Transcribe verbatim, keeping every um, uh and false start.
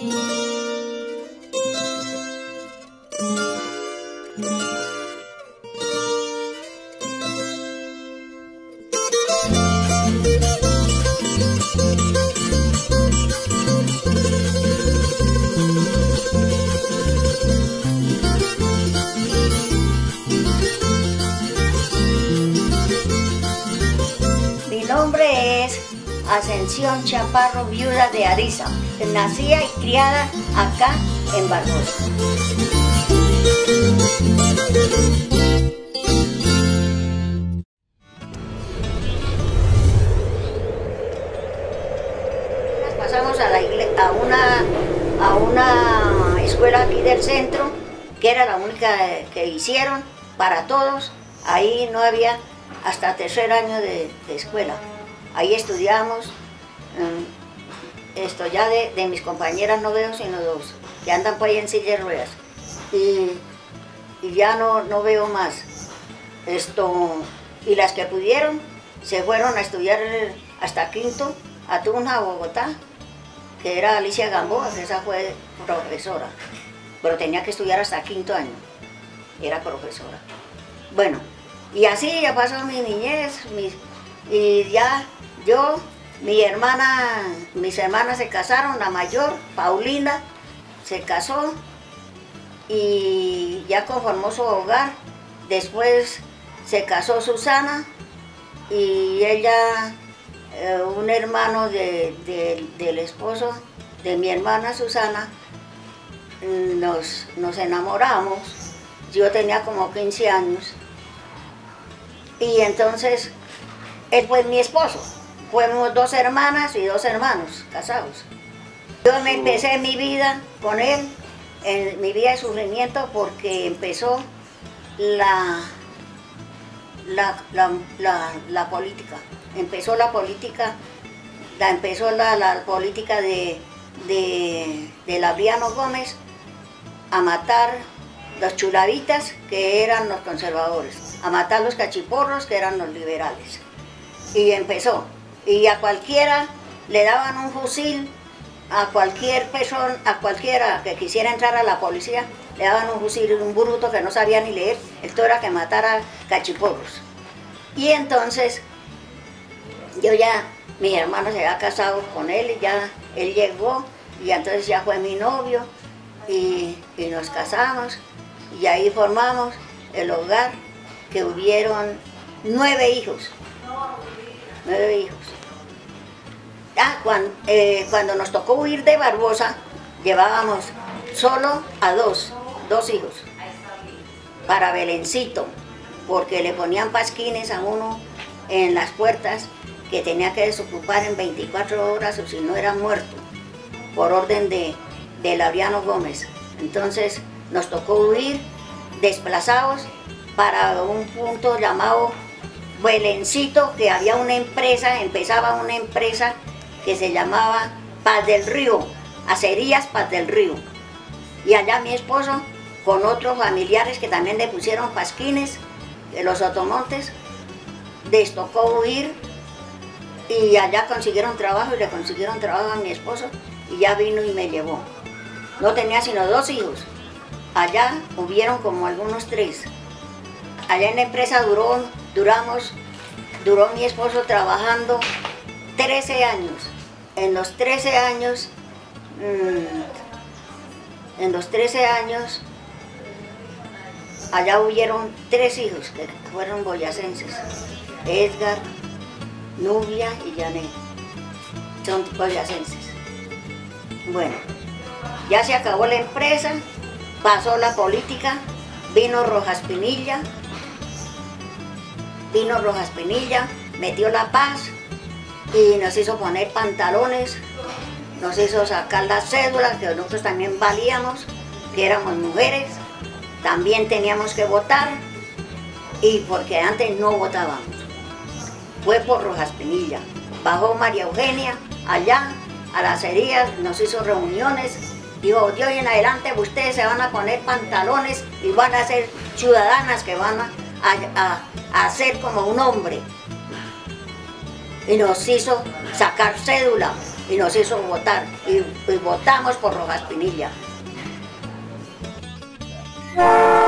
Mi nombre es Ascensión Chaparro, viuda de Ariza, nacida y criada acá en Barbosa. Pasamos a, la igle- a, una, a una escuela aquí del centro, que era la única que hicieron para todos. Ahí no había hasta tercer año de, de escuela. Ahí estudiamos. Esto ya de, de mis compañeras no veo sino dos, que andan por ahí en silla de ruedas. Y, y ya no, no veo más. Esto, y las que pudieron se fueron a estudiar hasta quinto a Tunja, Bogotá, que era Alicia Gamboa, que esa fue profesora, pero tenía que estudiar hasta quinto año, era profesora. Bueno, y así ya pasó mi niñez, mi, y ya yo, mi hermana, mis hermanas se casaron, la mayor, Paulina, se casó y ya conformó su hogar. Después se casó Susana y ella, eh, un hermano de, de, del esposo de mi hermana Susana, nos, nos enamoramos. Yo tenía como quince años y entonces él fue mi esposo. Fuimos dos hermanas y dos hermanos casados. Yo me empecé mi vida con él, en mi vida de sufrimiento, porque empezó la, la, la, la, la política. Empezó la política, la, empezó la, la política de, de, de Laureano Gómez a matar los chulavitas, que eran los conservadores, a matar los cachiporros, que eran los liberales. Y empezó. Y a cualquiera le daban un fusil, a cualquier persona, a cualquiera que quisiera entrar a la policía, le daban un fusil, un bruto que no sabía ni leer, esto era que matara cachiporros. Y entonces, yo ya, mis hermanos se habían casado con él, y ya él llegó, y entonces ya fue mi novio, y, y nos casamos, y ahí formamos el hogar, que hubieron nueve hijos. Nueve hijos. Ah, cuando, eh, cuando nos tocó huir de Barbosa, llevábamos solo a dos, dos hijos, para Belencito, porque le ponían pasquines a uno en las puertas que tenía que desocupar en veinticuatro horas o si no era muerto, por orden de, de Laureano Gómez. Entonces nos tocó huir desplazados para un punto llamado Belencito, que había una empresa, empezaba una empresa que se llamaba Paz del Río, Acerías Paz del Río. Y allá mi esposo, con otros familiares que también le pusieron pasquines de los Sotomontes, les tocó huir y allá consiguieron trabajo y le consiguieron trabajo a mi esposo y ya vino y me llevó. No tenía sino dos hijos. Allá hubieron como algunos tres. Allá en la empresa duró, duramos, duró mi esposo trabajando trece años. En los trece años, mmm, en los trece años, allá hubieron tres hijos que fueron boyacenses, Edgar, Nubia y Janet, son boyacenses. Bueno, ya se acabó la empresa, pasó la política, vino Rojas Pinilla, vino Rojas Pinilla, metió la paz y nos hizo poner pantalones, nos hizo sacar las cédulas, que nosotros también valíamos, que éramos mujeres, también teníamos que votar, y porque antes no votábamos. Fue por Rojas Pinilla, bajó María Eugenia allá a las acerías, nos hizo reuniones, dijo, de hoy en adelante ustedes se van a poner pantalones y van a ser ciudadanas que van a, a, a, a ser como un hombre. Y nos hizo sacar cédula y nos hizo votar, y, y votamos por Rojas Pinilla.